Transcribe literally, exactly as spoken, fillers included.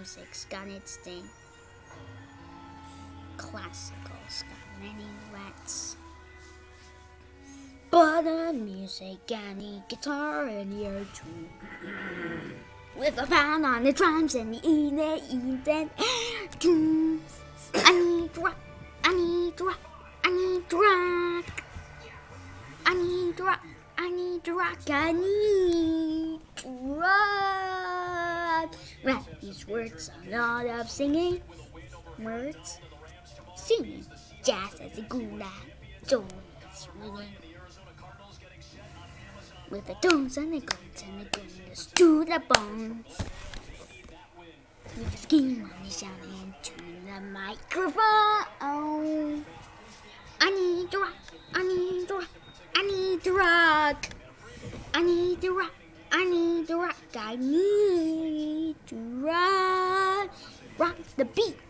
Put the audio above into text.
music's got its thing. Classical's got many rats. But the music, any guitar in here too. With a pound on the drums and the E, the E, then I need rock, I need rock, I need rock, I need rock, I need rock, I need rock. Well, these words are not of singing words. Singing jazz as a gula, don't swinging. With the tones and the guns and the goodness to the bones. With the scheme on the shouting to the microphone. I need to rock, I need to rock, I need to rock. I need to rock, I need to rock, I need to rock. Rock the beat.